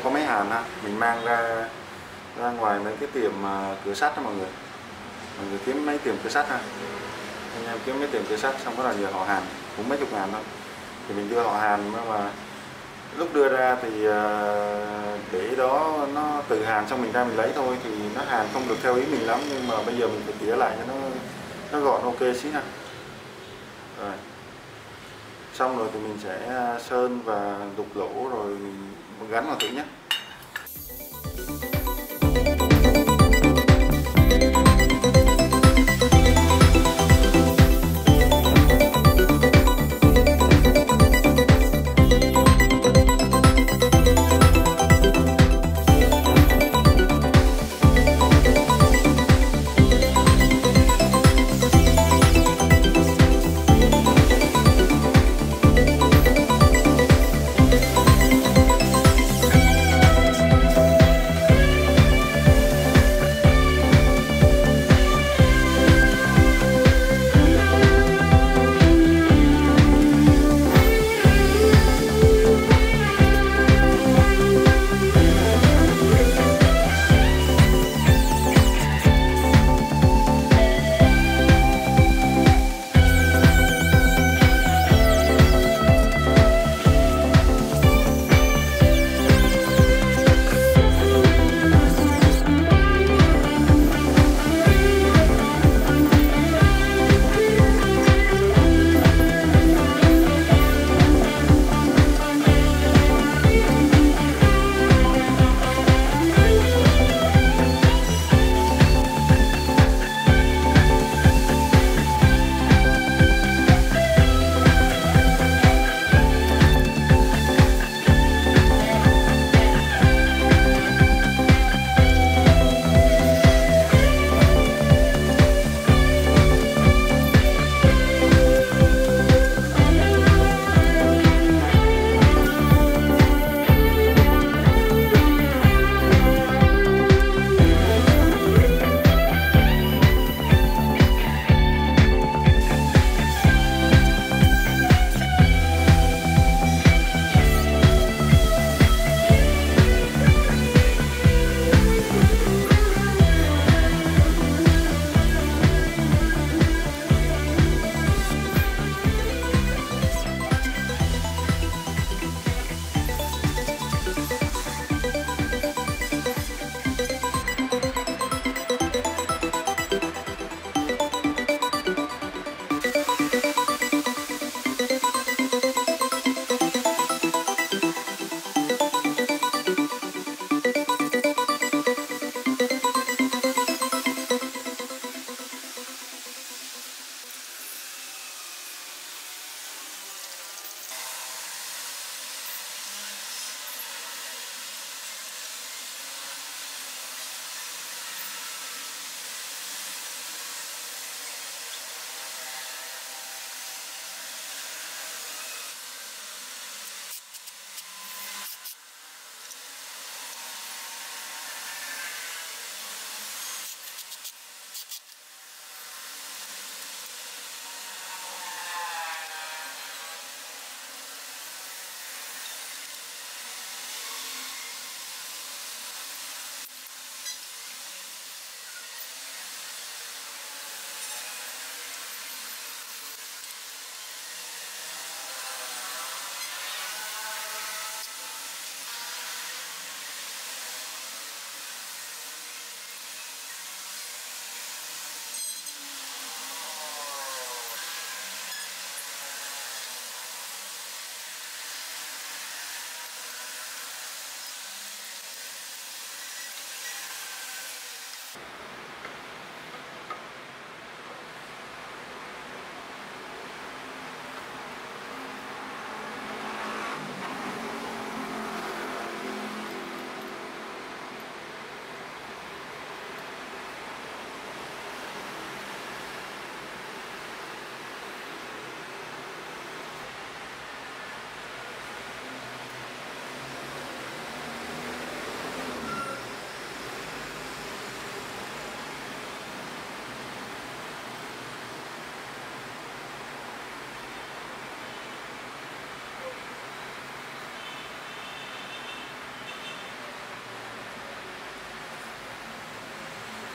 có máy hàn ha, mình mang ra ngoài mấy cái tiệm cửa sắt đó mọi người kiếm mấy tiệm cửa sắt ha, anh em kiếm mấy tiệm cửa sắt xong bắt đầu nhờ họ hàn, cũng mấy chục ngàn thôi, thì mình đưa họ hàn, mà lúc đưa ra thì để đó nó từ hàn xong mình ra mình lấy thôi, thì nó hàn không được theo ý mình lắm, nhưng mà bây giờ mình phải tỉa lại cho nó gọn ok xí ha. Rồi xong rồi thì mình sẽ sơn và đục lỗ rồi mình gắn vào thử nhé.